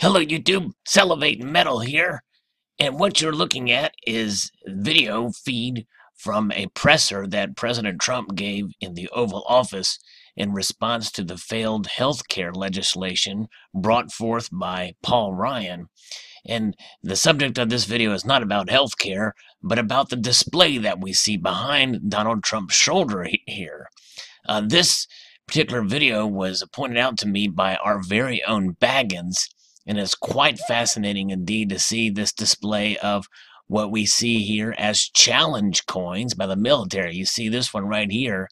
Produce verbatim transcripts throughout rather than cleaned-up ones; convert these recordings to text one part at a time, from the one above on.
Hello YouTube, Salivate Metal here, and what you're looking at is video feed from a presser that President Trump gave in the Oval Office in response to the failed health care legislation brought forth by Paul Ryan. And the subject of this video is not about health care, but about the display that we see behind Donald Trump's shoulder he- here. Uh, this particular video was pointed out to me by our very own Baggins, and it's quite fascinating indeed to see this display of what we see here as challenge coins by the military. You see this one right here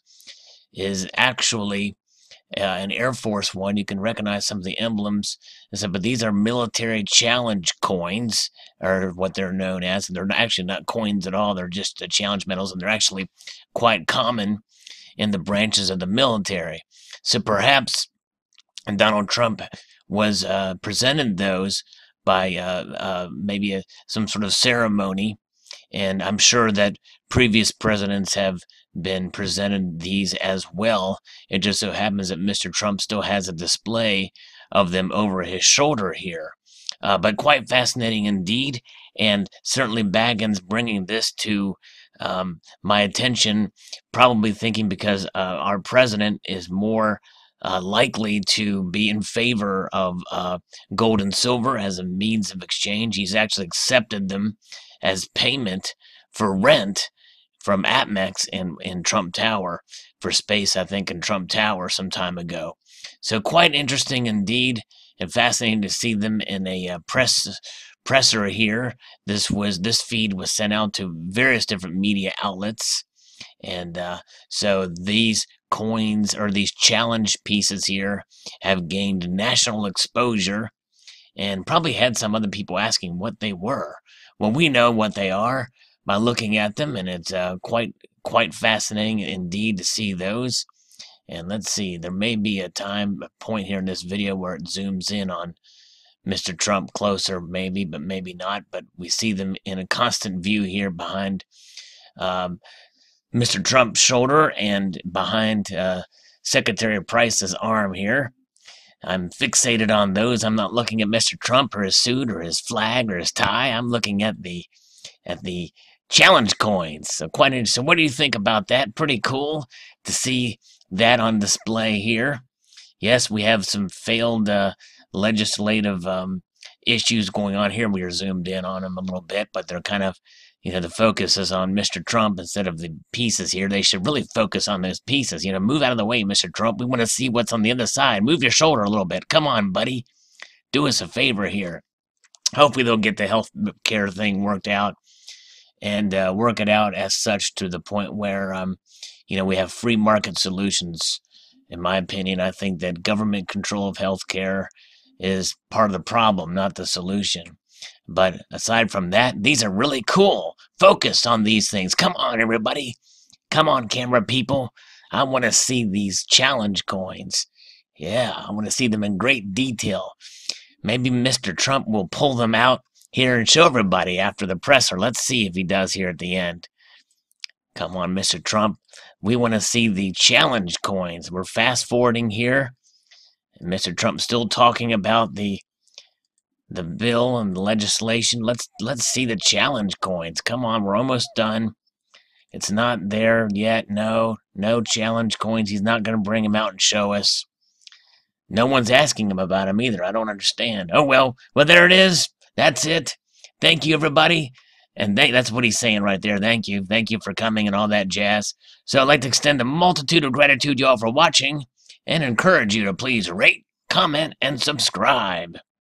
is actually uh, an Air Force one. You can recognize some of the emblems. And so, but these are military challenge coins, or what they're known as. And they're actually not coins at all. They're just uh, challenge medals, and they're actually quite common in the branches of the military. So perhaps Donald Trump was uh, presented those by uh, uh, maybe a, some sort of ceremony, and I'm sure that previous presidents have been presented these as well. It just so happens that Mister Trump still has a display of them over his shoulder here. Uh, but quite fascinating indeed, and certainly Baggins bringing this to um, my attention, probably thinking because uh, our president is more uh, likely to be in favor of uh, gold and silver as a means of exchange. He's actually accepted them as payment for rent from APMEX in, in Trump Tower for space, I think, in Trump Tower some time ago. So quite interesting indeed, and fascinating to see them in a uh, press presser here. This was this feed was sent out to various different media outlets, and uh, so these coins or these challenge pieces here have gained national exposure, and probably had some other people asking what they were. Well, we know what they are by looking at them, and it's uh, quite quite fascinating indeed to see those. And let's see, there may be a time, a point here in this video where it zooms in on Mister Trump closer, maybe, but maybe not. But we see them in a constant view here behind um, Mister Trump's shoulder and behind uh, Secretary Price's arm here. I'm fixated on those. I'm not looking at Mister Trump or his suit or his flag or his tie. I'm looking at the at the challenge coins. So quite interesting. What do you think about that? Pretty cool to see that on display here. Yes, we have some failed uh, legislative um, issues going on here. We are zoomed in on them a little bit, but they're kind of, you know, the focus is on Mister Trump instead of the pieces here. They should really focus on those pieces. You know, move out of the way, Mister Trump. We want to see what's on the other side. Move your shoulder a little bit. Come on, buddy. Do us a favor here. Hopefully they'll get the health care thing worked out and uh, work it out as such to the point where, um, you know, we have free market solutions. In my opinion, I think that government control of healthcare is part of the problem, not the solution. But aside from that, these are really cool. Focus on these things. Come on, everybody. Come on, camera people. I want to see these challenge coins. Yeah, I want to see them in great detail. Maybe Mister Trump will pull them out here and show everybody after the presser. Let's see if he does here at the end. Come on, Mister Trump. We want to see the challenge coins. We're fast forwarding here. And Mister Trump's still talking about the the bill and the legislation. Let's let's see the challenge coins. Come on, we're almost done. It's not there yet. No, no challenge coins. He's not going to bring them out and show us. No one's asking him about them either. I don't understand. Oh, well. Well, there it is. That's it. Thank you, everybody. And they, that's what he's saying right there. Thank you. Thank you for coming and all that jazz. So I'd like to extend a multitude of gratitude to y'all for watching and encourage you to please rate, comment, and subscribe.